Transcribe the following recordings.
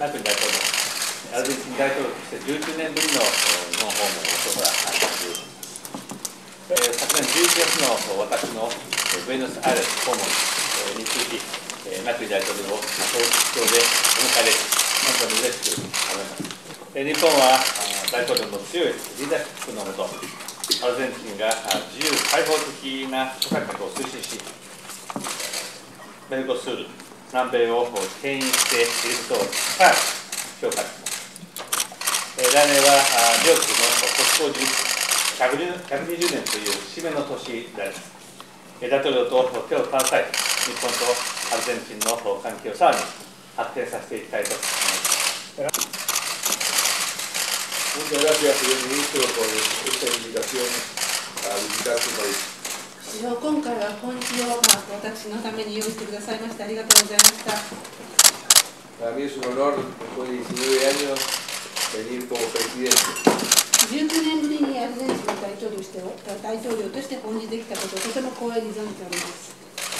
マクロン大統領、アルゼンチン大統領として19年ぶりの日本訪問を行っています。昨年11月の私のブエノスアイレス訪問につき、マクロン大統領を東京でお迎えでき、本当に嬉しく思います。日本は大統領の強いリーダーシップのもと、アルゼンチンが自由開放的な諸改革を推進し、メルコスール、南米を牽引していることを高く評価します。来年は両国の国交120年という節目の年であります。大統領と手を携え、日本とアルゼンチンの関係をさらに発展させていきたいと思います。 Muchas gracias, señor ministro, por esta invitación a visitar su país. 今回は本日を私のために用意してくださいましてありがとうございました。 Para mí es un honor, después de 19 años, venir como presidente. 19年ぶりにアルゼンチンの大統領として訪日できたことをとても光栄に存じております。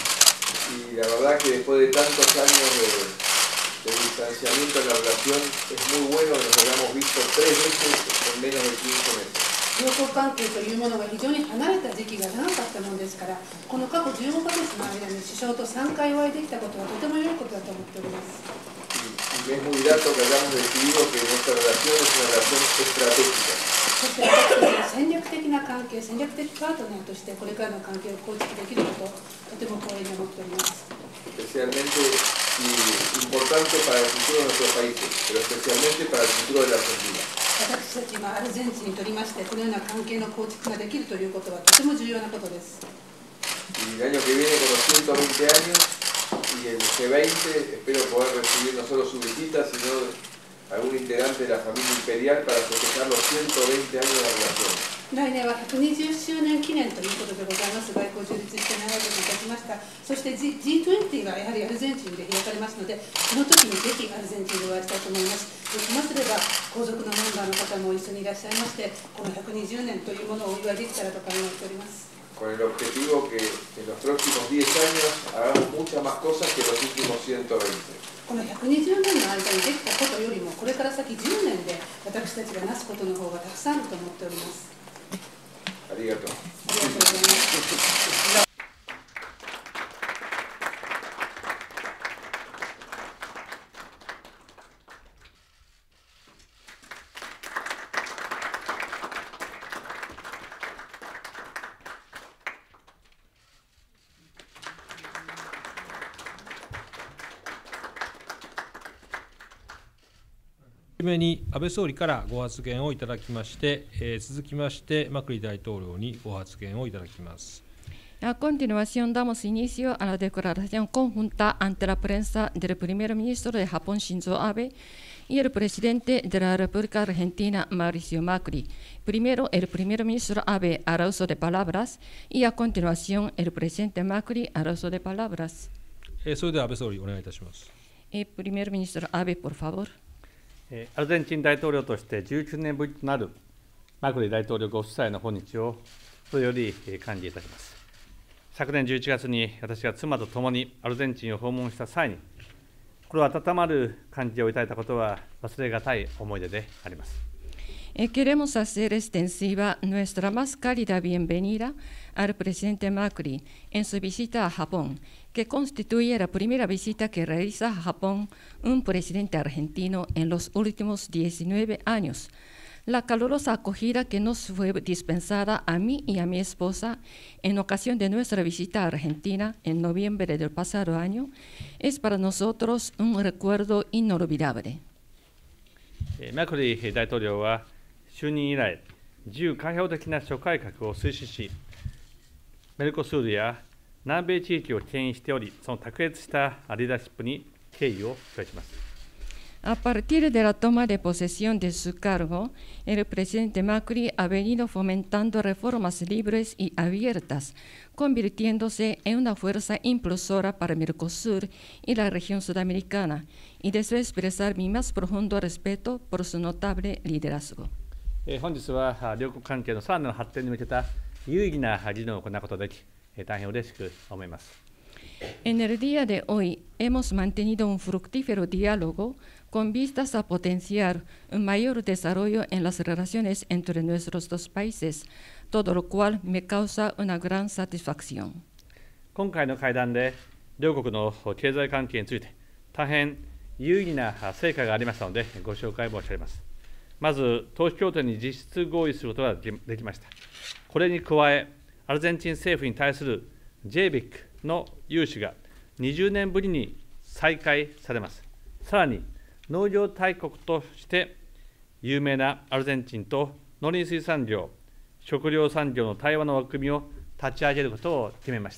Y la verdad que después de tantos años de distanciamiento en la relación, es muy bueno que nos hayamos visto 3 veces en menos de 15 meses. 両国関係というものが非常に離れた時期が長かったものですから、この過去15ヶ月の間に首相と3回お会いできたことはとても良いことだと思っております。 Y es muy grato que hayamos decidido que nuestra relación es una relación estratégica. そして私たちは戦略的な関係、戦略的パートナーとしてこれからの関係を構築できることをとても光栄に思っております。 Especialmente importante para el futuro de nuestros países, pero especialmente para el futuro de la Argentina. 私たち今アルゼンチンにとりましてこのような関係の構築ができるということはとても重要なことです。 Y el año que viene con los 120 años y el G20 espero poder recibir no solo su visita sino algún integrante de la familia imperial para festejar los 120 años de la relación. 来年は120周年記念ということでございます。外交樹立して長いこといたしました。そして G20 がやはりアルゼンチンで開かれますので、その時にぜひアルゼンチンでお会いしたいと思います。そうしますれば皇族のメンバーの方も一緒にいらっしゃいまして、この120年というものをお祝いできたらと考えております。 Con el objetivo que en los próximos 10 años hagamos muchas más cosas que los últimos 120. この120年の間にできたことよりも、これから先10年で私たちがなすことの方がたくさんあると思っております。 ありがとう。 ありがとうございます。 はじめに安倍総理からご発言をいただきまして、続きましてマクリ大統領にご発言をいただきます。 A continuación damos inicio a la declaración conjunta ante la prensa del primer ministro de Japón, Shinzo Abe, y el presidente de la República Argentina, Mauricio Macri. Primero, el primer ministro Abe hará uso de palabras, y a continuación, el presidente Macri hará uso de palabras. それでは安倍総理、お願いいたします。 Primer ministro Abe, por favor. アルゼンチン大統領として19年ぶりとなるマクリ大統領ご夫妻の訪日を心より歓迎いたします。昨年11月に私が妻と共にアルゼンチンを訪問した際に、心温まる感じをいただいたことは忘れがたい思い出であります。 Queremos hacer extensiva nuestra más cálida bienvenida al presidente Macri en su visita a Japón, que constituye la primera visita que realiza a Japón un presidente argentino en los últimos 19 años. La calurosa acogida que nos fue dispensada a mí y a mi esposa en ocasión de nuestra visita a Argentina en noviembre del pasado año es para nosotros un recuerdo inolvidable. マクリ大統領は就任以来、自由開放的な諸改革を推進し、メルコスールや南米地域を牽引しており、その卓越したリーダーシップに敬意を表します。 A partir de la toma de posesión de su cargo, el presidente Macri ha venido fomentando reformas libres y abiertas, convirtiéndose en una fuerza impulsora para Mercosur y la región sudamericana, y deseo expresar mi más profundo respeto por su notable liderazgo. 本日は両国関係のさらなる発展に向けた有意義な議論を行うことができ、大変嬉しく思います。 En el día de hoy hemos mantenido un fructífero diálogo con vistas a potenciar un mayor desarrollo en las relaciones entre nuestros dos países, todo lo cual me causa una gran satisfacción. 今回の会談で両国の経済関係について大変有意義な成果がありましたのでご紹介申し上げます。まず投資協定に実質合意することができました。これに加えアルゼンチン政府に対する JBIC の融資が20年ぶりに再開されます。さらに農業大国として有名なアルゼンチンと農林水産業、食料産業の対話の枠組みを立ち上げることを決めました。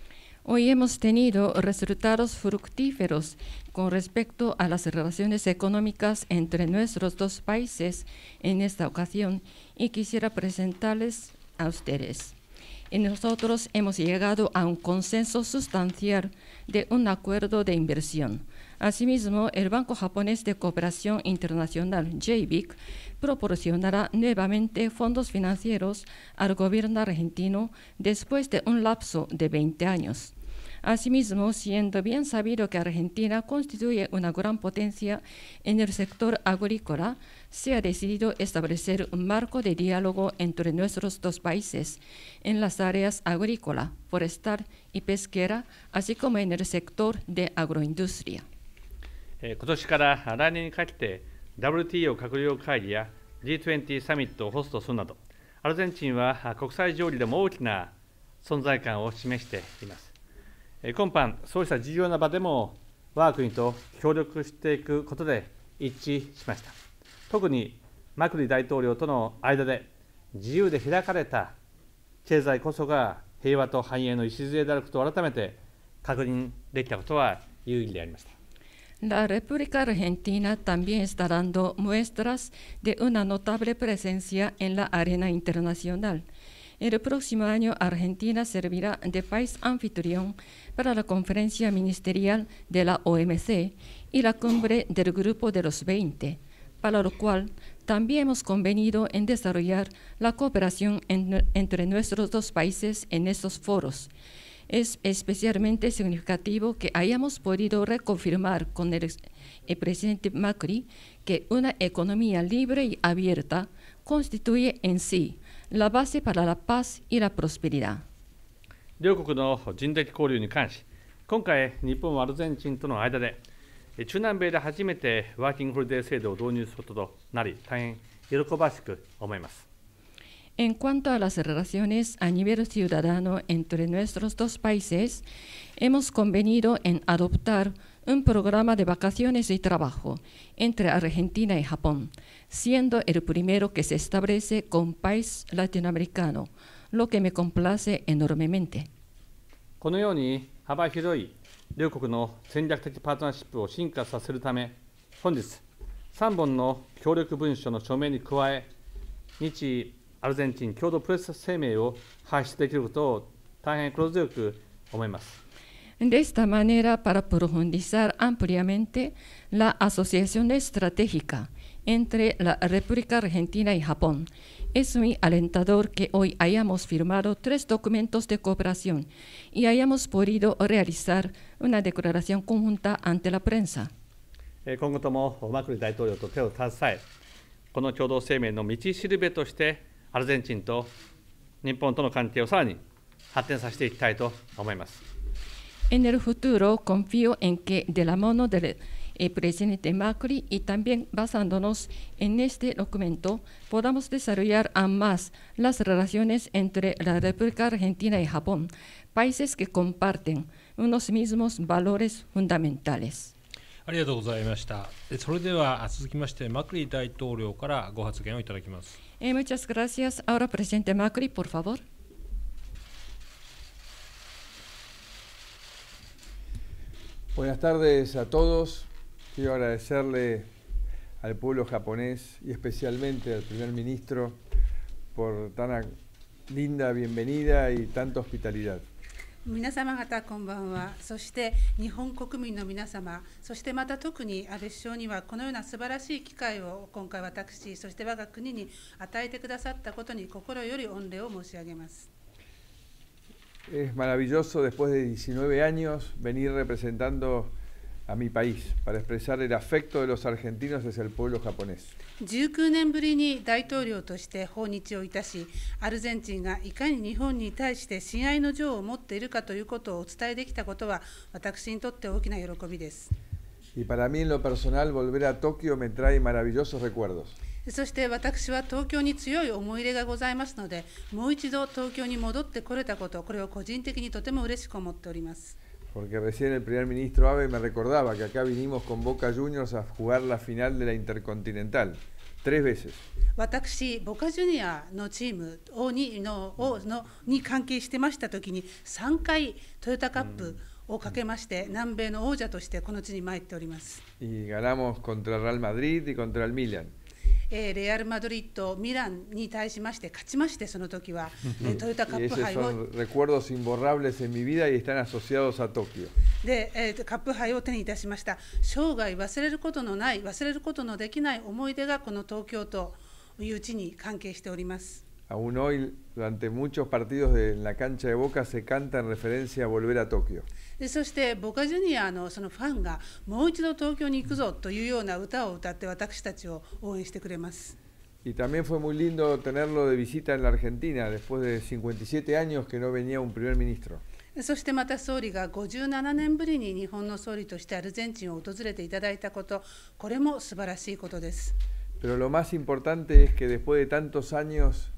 Hoy hemos tenido resultados fructíferos con respecto a las relaciones económicas entre nuestros dos países en esta ocasión y quisiera presentarles a ustedes. Y nosotros hemos llegado a un consenso sustancial de un acuerdo de inversión. Asimismo, el Banco Japonés de Cooperación Internacional, JBIC, proporcionará nuevamente fondos financieros al gobierno argentino después de un lapso de 20 años. Asimismo, siendo bien sabido que Argentina constituye una gran potencia en el sector agrícola, se ha decidido establecer un marco de diálogo entre nuestros dos países en las áreas agrícola, forestal y pesquera, así como en el sector de agroindustria. 今年から来年にかけて WTO 閣僚会議や G20 サミットをホストするなど、アルゼンチンは国際上でも大きな存在感を示しています。今般、そうした重要な場でも我が国と協力していくことで一致しました。特にマクリ大統領との間で自由で開かれた経済こそが平和と繁栄の礎であることを改めて確認できたことは有意義でありました。 La República Argentina también está dando muestras de una notable presencia en la arena internacional. El próximo año, Argentina servirá de país anfitrión para la conferencia ministerial de la OMC y la cumbre del Grupo de los 20, para lo cual también hemos convenido en desarrollar la cooperación entre nuestros dos países en estos foros. Es especialmente significativo que hayamos podido reconfirmar con el presidente Macri que una economía libre y abierta constituye en sí la base para la paz y la prosperidad. 両国の人的交流に関し、今回、日本はアルゼンチンとの間で、中南米で初めてワーキングホリデー制度を導入することとなり、大変喜ばしく思います。 En cuanto a las relaciones a nivel ciudadano entre nuestros dos países, hemos convenido en adoptar un programa de vacaciones y trabajo entre Argentina y Japón, siendo el primero que se establece con un país latinoamericano, lo que me complace enormemente. このように幅広い両国の戦略的パートナーシップを進化させるため、本日3本の協力文書の署名に加え、日アルゼンチン共同プレス声明を発出できることを大変心強く思います。 De esta manera, para profundizar ampliamente la asociación estratégica entre la República Argentina y Japón, es muy alentador que hoy hayamos firmado 3 documentos de cooperación y hayamos podido realizar una declaración conjunta ante la prensa. 今後ともマクリ大統領と手を携え、この共同声明の道しるべとして、アルゼンチンと日本との関係をさらに発展させていきたいと思います。 En el futuro, confío en que de la mano del presidente Macri y también basándonos en este documento, podamos desarrollar aún más las relaciones entre la República Argentina y Japón, países que comparten unos mismos valores fundamentales. ありがとうございました。それでは続きましてマクリ大統領からご発言をいただきます。 Muchas gracias. Ahora, presidente Macri, por favor. Buenas tardes a todos. Quiero agradecerle al pueblo japonés y especialmente al primer ministro por tan linda bienvenida y tanta hospitalidad. 皆様方こんばんは。そして日本国民の皆様、そしてまた特に安倍首相にはこのような素晴らしい機会を今回私、そして我が国に与えてくださったことに心より御礼を申し上げます。 Es maravilloso después de 19 años venir representando a mi país, para expresar el afecto de los argentinos hacia el pueblo japonés. 19年ぶりに大統領として訪日をいたし、アルゼンチンがいかに日本に対して親愛の情を持っているかということをお伝えできたことは、私にとって大きな喜びです。 Y para mí en lo personal volver a Tokio me trae maravillosos recuerdos. そして私は東京に強い思い入れがございますので、もう一度東京に戻ってこれたこと、これを個人的にとても嬉しく思っております。 Porque recién el primer ministro Abe me recordaba que acá vinimos con Boca Juniors a jugar la final de la Intercontinental, 3 veces. 私、ボカジュニアのチームに関係してましたときに、3回トヨタカップをかけまして、南米の王者としてこの地に参っております。 Y ganamos contra el Real Madrid y contra el Milan. レアル・マドリッド、ミランに対しまして勝ちまして、その時はトヨタカップ杯を son recuerdos imborrables en mi vida y están asociados a Tokio. で、カップ杯を手にいたしました。生涯忘れることのない、忘れることのできない思い出がこの東京という地に関係しております。 Aún hoy, durante muchos partidos en la cancha de Boca se canta en referencia a volver a Tokio. そしてボカジュニアのそのファンがもう一度東京に行くぞというような歌を歌って私たちを応援してくれます。 Y también fue muy lindo tenerlo de visita en la Argentina después de 57 años que no venía un primer ministro. そしてまた総理が57年ぶりに日本の総理としてアルゼンチンを訪れていただいたこと、これも素晴らしいことです。 Pero lo más importante es que después de tantos años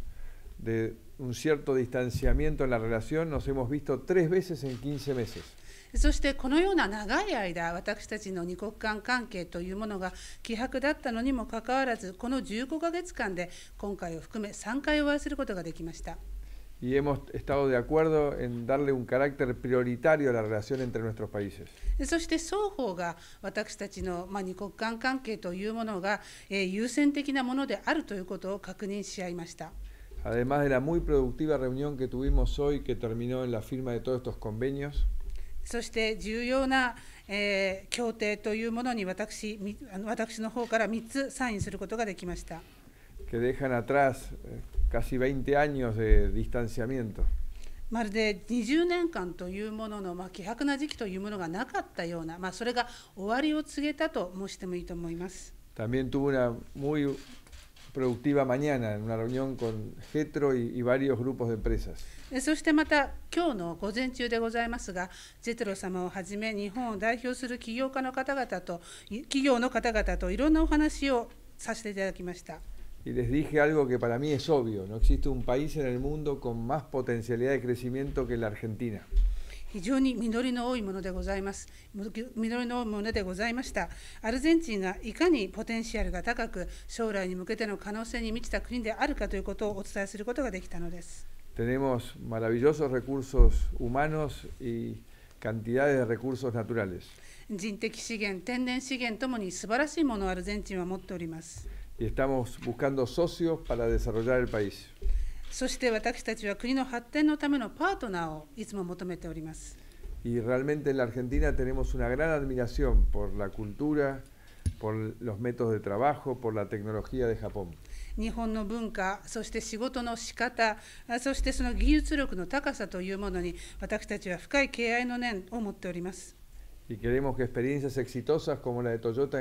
de un cierto distanciamiento en la relación, nos hemos visto 3 veces en 15 meses. そしてこのような長い間、私たちの二国間関係というものが希薄だったのにもかかわらず、この15ヶ月間で今回を含め3回お会いすることができました。 Y hemos estado de acuerdo en darle un carácter prioritario a la relación entre nuestros países. そして双方が私たちの二国間関係というものが優先的なものであるということを確認し合いました。 Además de la muy productiva reunión que tuvimos hoy, que terminó en la firma de todos estos convenios. そして重要な、協定というものに私の方から3つサインすることができました。 Que dejan atrás casi 20 años de distanciamiento. まるで20年間というものの、希薄な時期というものがなかったような、それが終わりを告げたと申してもいいと思います。 También tuvo una muy productiva mañana en una reunión con Getro y varios grupos de empresas. そしてまた今日の午前中でございますが、ジェトロ様をはじめ日本を代表する企業の方々といろんなお話をさせていただきました。 Y les dije algo que para mí es obvio, no existe un país en el mundo con más potencialidad de crecimiento que la Argentina. 非常に実りの多いものでございます。実りの多いものでございました。アルゼンチンがいかにポテンシャルが高く、将来に向けての可能性に満ちた国であるかということをお伝えすることができたのです。 Tenemos maravillosos recursos humanos y cantidades de recursos naturales. 人的資源、天然資源ともに素晴らしいものをアルゼンチンは持っております。 Y estamos buscando socios para desarrollar el país. そして私たちは国の発展のためのパートナーをいつも求めております。 Y realmente en la Argentina tenemos una gran admiración por la cultura, por los métodos de trabajo, por la tecnología de Japón. 日本の文化、そして仕事の仕方、そしてその技術力の高さというものに私たちは深い敬愛の念を持っております。 Y queremos que experiencias exitosas como la de Toyota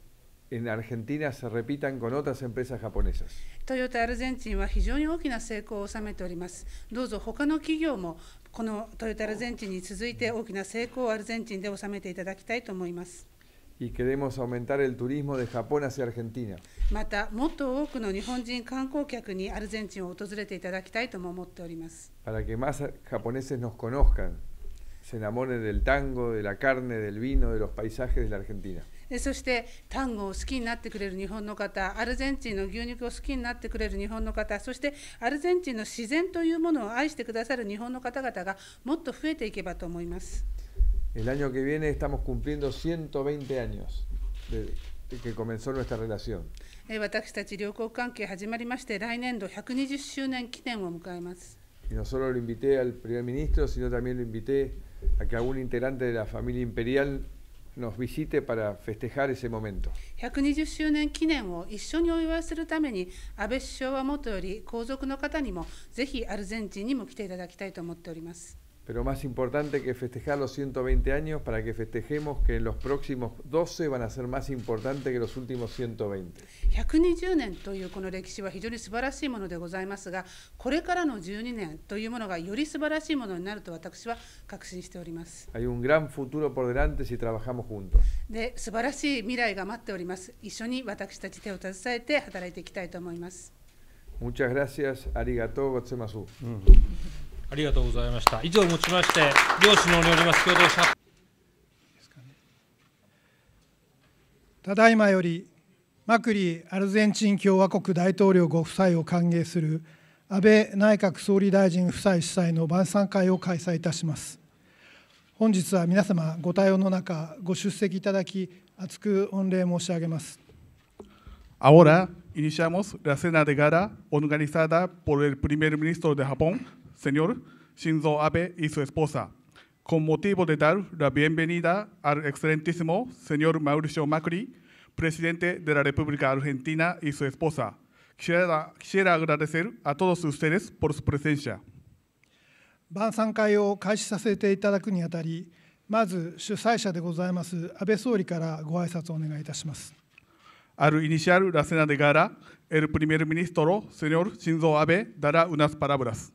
en Argentina se repitan con otras empresas japonesas. トヨタアルゼンチンは非常に大きな成功を収めております。どうぞ他の企業もこのトヨタアルゼンチンに続いて大きな成功をアルゼンチンで収めていただきたいと思います。 Y queremos aumentar el turismo de Japón hacia Argentina. またもっと多くの日本人観光客にアルゼンチンを訪れていただきたいとも思っております。 Para que más japoneses nos conozcan, se enamoren del tango, de la carne, del vino, de los paisajes de la Argentina. そしてタンゴを好きになってくれる日本の方、アルゼンチンの牛肉を好きになってくれる日本の方、そしてアルゼンチンの自然というものを愛してくださる日本の方々がもっと増えていけばと思います。 El año que viene estamos cumpliendo 120 años de que comenzó nuestra relación. 私たち両国関係始まりまして、来年度120周年記念を迎えます。 Y no solo lo invité al primer ministro, sino también lo invité a que algún integrante de la familia imperial nos visite para festejar ese momento. 120周年記念を一緒にお祝いするために、安倍首相はもとより皇族の方にもぜひアルゼンチンにも来ていただきたいと思っております。 Pero más importante que festejar los 120 años, para que festejemos que en los próximos 12 van a ser más importantes que los últimos 120. 120年というこの歴史は非常に素晴らしいものでございますが、これからの12年というものがより素晴らしいものになると私は確信しております。 Hay un gran futuro por delante si trabajamos juntos. で、素晴らしい未来が待っております。一緒に私たち手を携えて働いていきたいと思います。 Muchas gracias. Arigatou gozaimasu. ありがとうございました。以上をもちまして、両首脳によります共同記者。 ただいまより、マクリアルゼンチン共和国大統領ご夫妻を歓迎する安倍内閣総理大臣夫妻主催の晩餐会を開催いたします。本日は皆様ご対応の中、ご出席いただき、厚く御礼申し上げます。 Ahora iniciamos la cena de gala organizada por el primer ministro de Japón, señor Shinzo Abe y su esposa, con motivo de dar la bienvenida al excelentísimo señor Mauricio Macri, presidente de la República Argentina y su esposa. Quisiera agradecer a todos ustedes por su presencia. 晩餐会を開始させていただくにあたり、まず主催者でございます安倍総理からご挨拶をお願いいたします。 Al iniciar la cena de gala, el primer ministro, señor Shinzo Abe, dará unas palabras.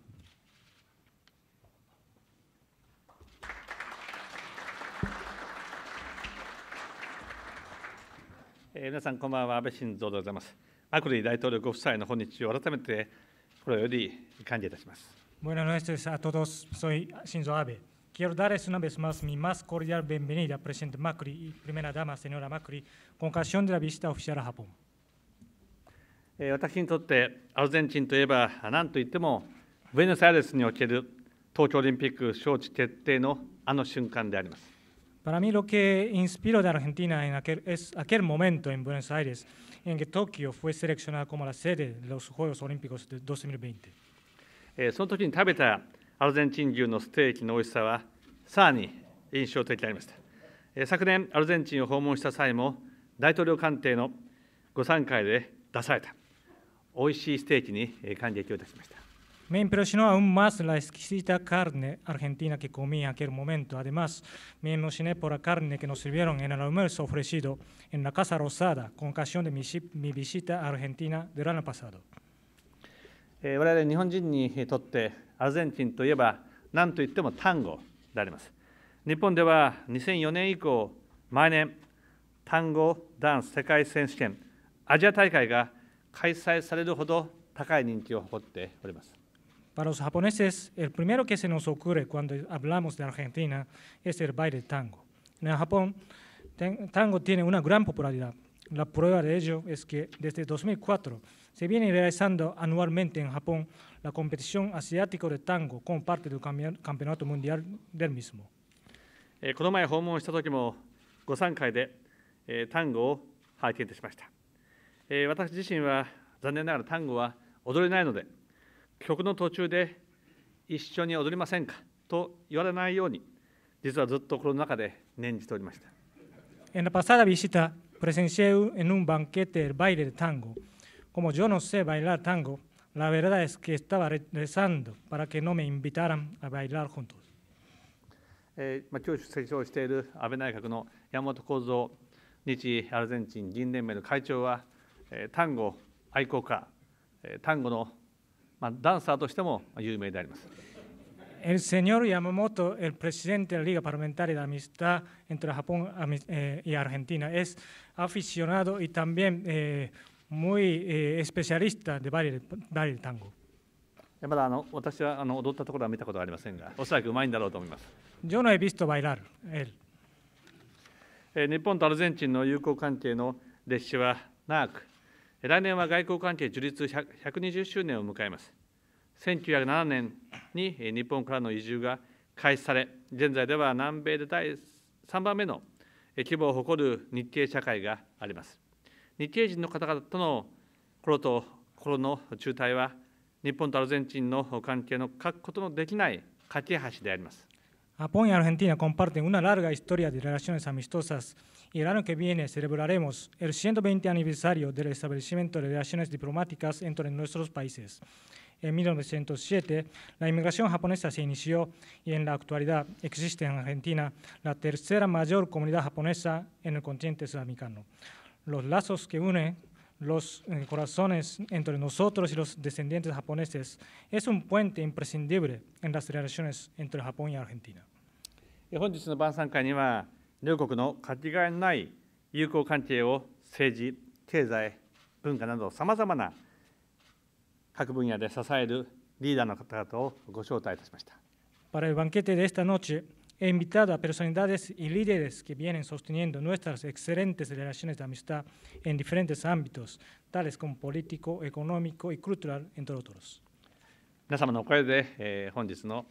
皆さんこんばんは、安倍晋三でございます。マクリ大統領ご夫妻の本日を改めて心より歓迎いたします。 Buenas noches a todos, soy Shinzo Abe. Quiero darles una vez más mi más cordial bienvenida al presidente Macri y primera dama, señora Macri, con ocasión de la visita oficial a Japón. 私にとってアルゼンチンといえば何といってもブエノスアイレスにおける東京オリンピック招致決定のあの瞬間であります。 Para mí lo que inspiró de Argentina es aquel momento en Buenos Aires en que Tokio fue seleccionada como la sede de los Juegos Olímpicos de 2020. その時に食べたアルゼンチン牛のステーキの美味しさはさらに印象的でありました。昨年アルゼンチンを訪問した際も大統領官邸のご参会で出された美味しいステーキに感激をいたしました。 Me impresionó aún más la exquisita carne argentina que comí en aquel momento. Además, me emocioné por la carne que nos sirvieron en el almuerzo ofrecido en la Casa Rosada con ocasión de mi visita a Argentina del año pasado. 我々日本人にとってアルゼンチンといえば何といってもタンゴであります。日本では2004年以降、毎年タンゴダンス世界選手権アジア大会が開催されるほど高い人気を誇っております。 Para los japoneses, el primero que se nos ocurre cuando hablamos de Argentina es el baile tango. En Japón, tango tiene una gran popularidad. La prueba de ello es que desde 2004 se viene realizando anualmente en Japón la competición asiática de tango como parte del campeonato mundial del mismo. この前訪問した時もご参会でタンゴを拝見いたしました。私自身は残念ながらタンゴは踊れないので、曲の途中で一緒に踊りませんかと言われないように、実はずっと心の中で念じておりました。 En la pasada visita presencié en un banquete el baile de tango. Como yo no sé bailar tango, la verdad es que estaba rezando para que no me invitaran a bailar juntos. 今日出席をしている安倍内閣の山本幸三日アルゼンチン議員連盟の会長は、タンゴ愛好家、タンゴのダンサーとしても有名であります。 El señor Yamamoto, el presidente de la Liga Parlamentaria de Amistad entre Japón y Argentina, es aficionado y también muy especialista de baile tango. まだ私は踊ったところは見たことはありませんが、おそらくうまいんだろうと思います。 Yo no he visto bailar él. 日本とアルゼンチンの友好関係の歴史は長く、来年は外交関係樹立120周年を迎えます。1907年に日本からの移住が開始され、現在では南米で第3番目の規模を誇る日系社会があります。日系人の方々との心と心の中台は、日本とアルゼンチンの関係の欠くことのできない架け橋であります。 Japón y Argentina comparten una larga historia de relaciones amistosas y el año que viene celebraremos el 120 aniversario del establecimiento de relaciones diplomáticas entre nuestros países. En 1907, la inmigración japonesa se inició y en la actualidad existe en Argentina la tercera mayor comunidad japonesa en el continente sudamericano. Los lazos que unen los corazones entre nosotros y los descendientes japoneses es un puente imprescindible en las relaciones entre Japón y Argentina. 本日の晩餐会には、両国のかけがえのない友好関係を政治、経済、文化などさまざまな各分野で支えるリーダーの方々をご招待いたしました。 Para el banquete de esta noche, he invitado a personalidades y líderes que vienen sosteniendo nuestras excelentes relaciones de amistad en diferentes ámbitos, tales como político, económico y cultural, entre otros. 皆様のおかげで、今日の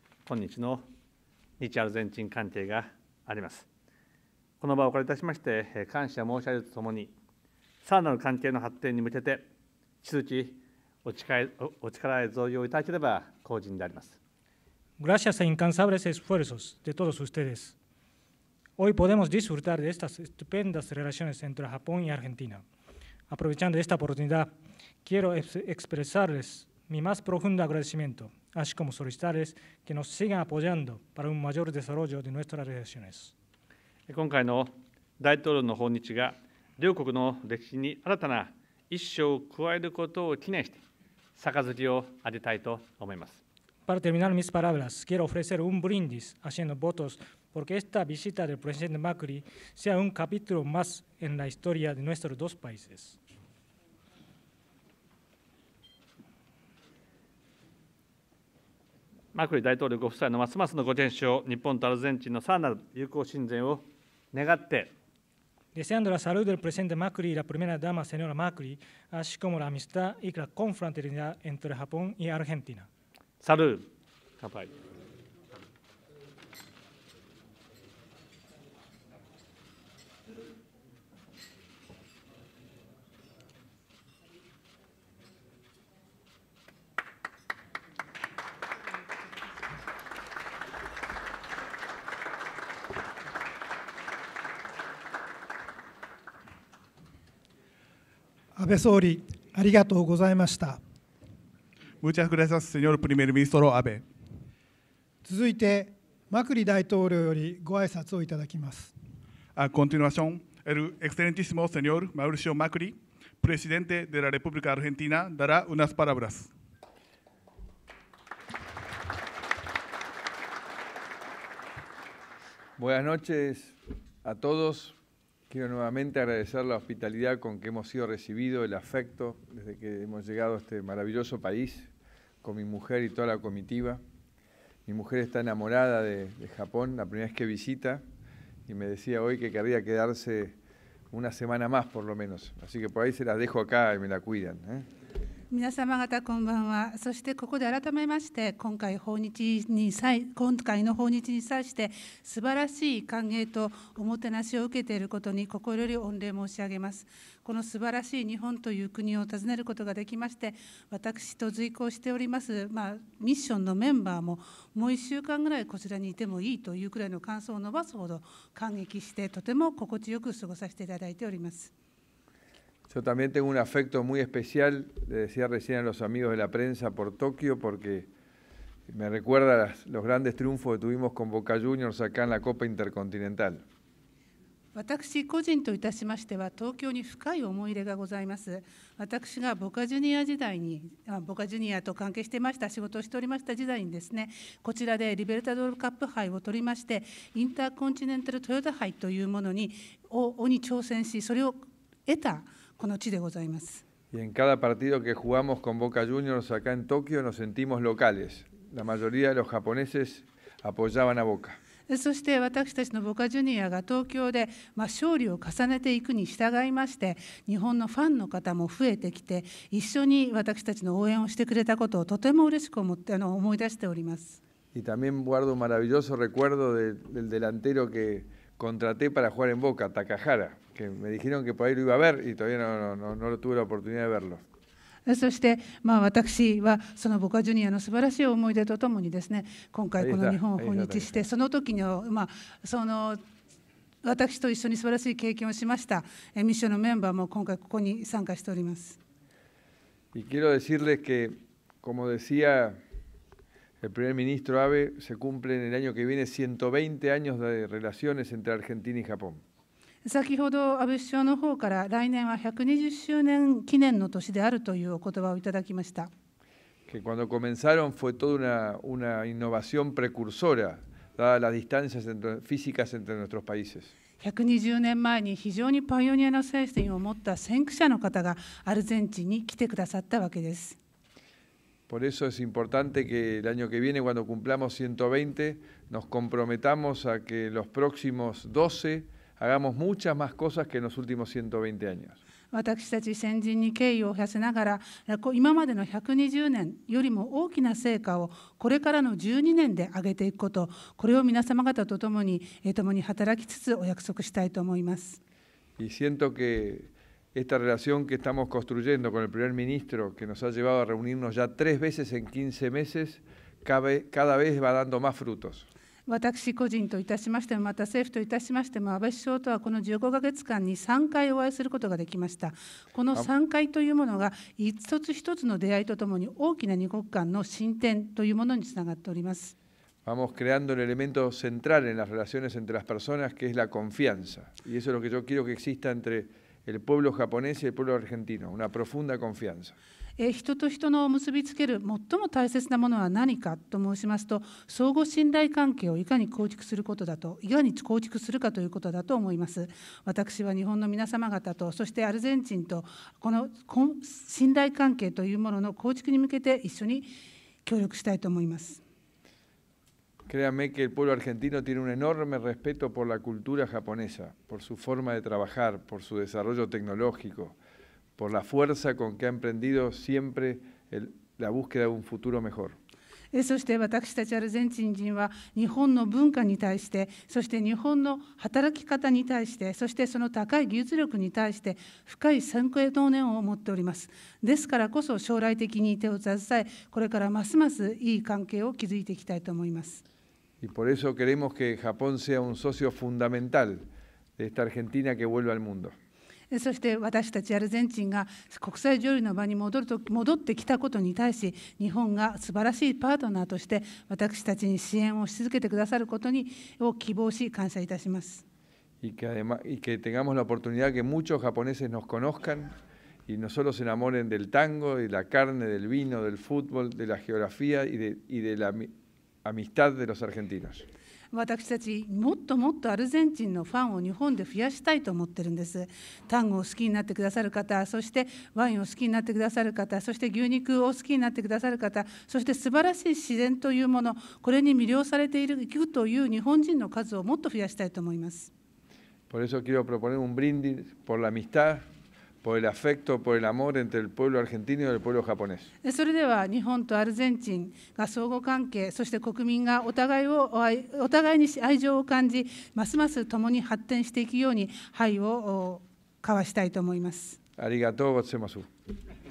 日アルゼンチン関係があります。この場をお借りいたしまして、感謝申し上げるとともに、さらなる関係の発展に向けて、引き続きお力添えをいただければ幸甚であります。 Gracias a incansables esfuerzos de todos ustedes, hoy podemos disfrutar de estas estupendas relaciones entre Japón y Argentina. Aprovechando esta oportunidad, quiero expresarles mi más profundo agradecimiento, así como solicitarles que nos sigan apoyando para un mayor desarrollo de nuestras relaciones. 今回の大統領の訪日が、両国の歴史に新たな一章を加えることを記念して、杯をあげたいと思います。 Para terminar mis palabras, quiero ofrecer un brindis haciendo votos porque esta visita del presidente Macri sea un capítulo más en la historia de nuestros dos países. マクリ大統領ご夫妻のますますのご健勝、日本とアルゼンチンのさらなる友好親善を願って、 Deseando la salud del presidente Macri y la primera dama, señora Macri, así como la amistad y la confraternidad entre Japón y Argentina. サルー、乾杯。 安倍総理、ありがとうございました。 Muchas gracias, señor primer ministro Abe. 続いて、マクリ大統領よりご挨拶をいただきます。 A continuación, el excelentísimo señor Mauricio Macri, presidente de la República Argentina, dará unas palabras. Buenas noches a todos. Quiero nuevamente agradecer la hospitalidad con que hemos sido recibidos, el afecto desde que hemos llegado a este maravilloso país, con mi mujer y toda la comitiva. Mi mujer está enamorada de Japón, la primera vez que visita, y me decía hoy que querría quedarse una semana más por lo menos. Así que por ahí se las dejo acá y me la cuidan. 皆様方こんばんは。そしてここで改めまして今回の訪日に際して素晴らしい歓迎とおもてなしを受けていることに心より御礼申し上げます。この素晴らしい日本という国を訪ねることができまして、私と随行しております、ミッションのメンバーももう1週間ぐらいこちらにいてもいいというくらいの感想を伸ばすほど感激してとても心地よく過ごさせていただいております。 Yo también tengo un afecto muy especial, le decía recién a los amigos de la prensa, por Tokio, porque me recuerda los grandes triunfos que tuvimos con Boca Juniors acá en la Copa Intercontinental. 私個人といたしましては、東京に深い思い入れがございます。私がボカジュニア時代に、ボカジュニアと関係してました、仕事をしておりました時代にですね、こちらでリベルタドールカップ杯を取りまして、インターコンチネンタルトヨタ杯というものに挑戦し、それを得たこの地でございます。 Y en cada partido que jugamos con Boca Juniors acá en Tokio nos sentimos locales. La mayoría de los japoneses apoyaban a Boca. そして私たちのボカジュニアが東京で勝利を重ねていくに従いまして、日本のファンの方も増えてきて、一緒に私たちの応援をしてくれたことをとても嬉しく思い出しております。 Y también guardo un maravilloso recuerdo del delantero que contraté para jugar en Boca, Takahara, que me dijeron que por ahí lo iba a ver y todavía no tuve la oportunidad de verlo. そして、私はそのボカジュニアの素晴らしい思い出とともにですね、今回この日本を訪日して、その時の、私と一緒に素晴らしい経験をしましたミッションのメンバーも今回ここに参加しております。 Y quiero decirles que como decía el primer ministro Abe, se cumplen el año que viene 120 años de relaciones entre Argentina y Japón. 先ほど安倍首相の方から来年は120周年記念の年であるというお言葉をいただきました。 Que cuando comenzaron fue toda una innovación precursora, dadas las distancias físicas entre nuestros países. 120年前に非常にパイオニアな精神を持った先駆者の方がアルゼンチンに来てくださったわけです。 Por eso es importante que el año que viene, cuando cumplamos 120, nos comprometamos a que los próximos 12 hagamos muchas más cosas que en los últimos 120 años. 私たち先人に敬意を表せながら、今までの120年よりも大きな成果をこれからの12年で上げていくこと、これを皆様方と共に働きつつお約束したいと思います。 Y siento que esta relación que estamos construyendo con el primer ministro, que nos ha llevado a reunirnos ya 3 veces en 15 meses, cada vez va dando más frutos. 私個人といたしましても、また政府といたしましても、安倍首相とはこの15ヶ月間に3回お会いすることができました。この3回というものが一つ一つの出会いとともに大きな2国間の進展というものにつながっております。 Vamos creando el elemento central en las relaciones entre las personas, que es la confianza. Y eso es lo que yo quiero que exista entre el pueblo japonés y el pueblo argentino, una profunda confianza. 人と人の結びつける最も大切なものは何かと申しますと、相互信頼関係をいかに構築するかということだと思います。私は日本の皆様方と、そしてアルゼンチンと、この信頼関係というものの構築に向けて一緒に協力したいと思います。 Créanme que el pueblo argentino tiene un enorme respeto por la cultura japonesa, por su forma de trabajar, por su desarrollo tecnológico, por la fuerza con que ha emprendido siempre la búsqueda de un futuro mejor. そして私たちアルゼンチン人は日本の文化に対して、そして日本の働き方に対して、そしてその高い技術力に対して深い尊敬と念を持っております。ですからこそ将来的に手を携え、これからますますいい関係を築いていきたいと思います。 Y por eso queremos que Japón sea un socio fundamental de esta Argentina que vuelve al mundo. そして私たちアルゼンチンが国際条理の場に戻ってきたことに対し、日本が素晴らしいパートナーとして私たちに支援をし続けてくださることを希望し感謝いたします。 Y que tengamos la oportunidad que muchos japoneses nos conozcan y no solo se enamoren del tango, de la carne, del vino, del fútbol, de la geografía y de la amistad de los argentinos. 私たちもっともっとアルゼンチンのファンを日本で増やしたいと思ってるんです。タンゴを好きになってくださる方、そしてワインを好きになってくださる方、そして牛肉を好きになってくださる方、そして素晴らしい自然というもの、これに魅了されているという日本人の数をもっと増やしたいと思います。 Por eso quiero proponer un brindis por la amistad, por el afecto, por el amor entre el pueblo argentino y el pueblo japonés. それでは日本とアルゼンチンが相互関係、そして国民がお互いに愛情を感じ、ますます共に発展していくように配を交わしたいと思います。 ありがとうございます。